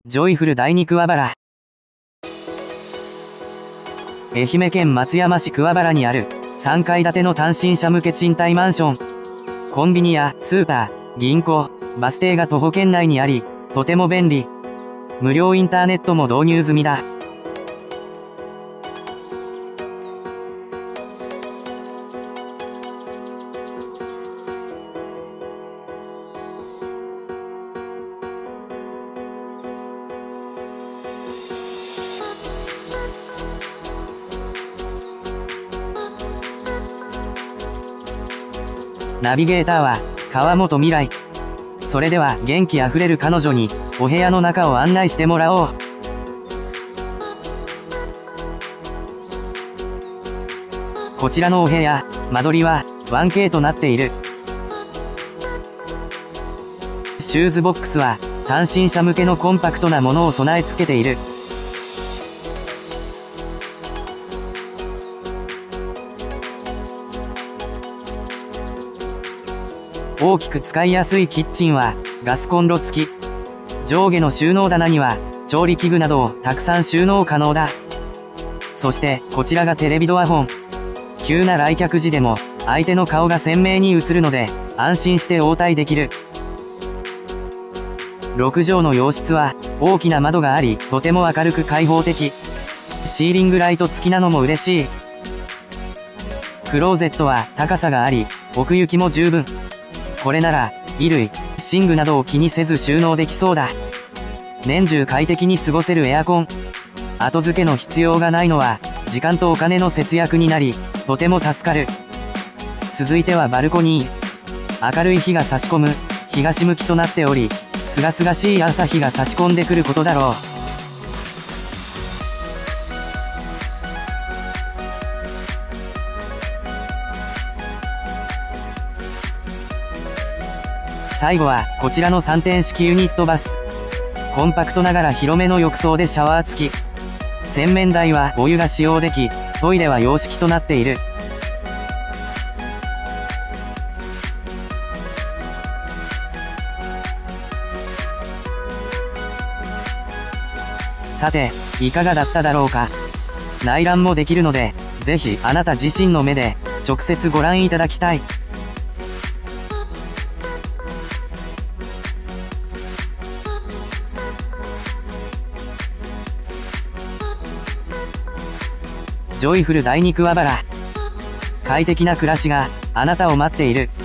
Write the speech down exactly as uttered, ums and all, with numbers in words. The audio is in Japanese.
ジョイフル第二桑原。愛媛県松山市桑原にあるさんかい建ての単身者向け賃貸マンション。コンビニやスーパー、銀行、バス停が徒歩圏内にあり、とても便利。無料インターネットも導入済みだ。ナビゲーターは川本未来。それでは元気あふれる彼女にお部屋の中を案内してもらおう。こちらのお部屋、間取りは ワンケー となっている。シューズボックスは単身者向けのコンパクトなものを備え付けている。大きく使いやすいキッチンはガスコンロ付き。上下の収納棚には調理器具などをたくさん収納可能だ。そしてこちらがテレビドアホン。急な来客時でも相手の顔が鮮明に映るので安心して応対できる。ろくじょうの洋室は大きな窓があり、とても明るく開放的。シーリングライト付きなのも嬉しい。クローゼットは高さがあり、奥行きも十分。これなら衣類、寝具などを気にせず収納できそうだ。年中快適に過ごせるエアコン。後付けの必要がないのは時間とお金の節約になり、とても助かる。続いてはバルコニー。明るい日が差し込む東向きとなっており、すがすがしい朝日が差し込んでくることだろう。最後はこちらのさんてん式ユニットバス。コンパクトながら広めの浴槽でシャワー付き。洗面台はお湯が使用でき、トイレは洋式となっている。さて、いかがだっただろうか。内覧もできるので、ぜひあなた自身の目で直接ご覧いただきたい。ジョイフル第二桑原。快適な暮らしがあなたを待っている。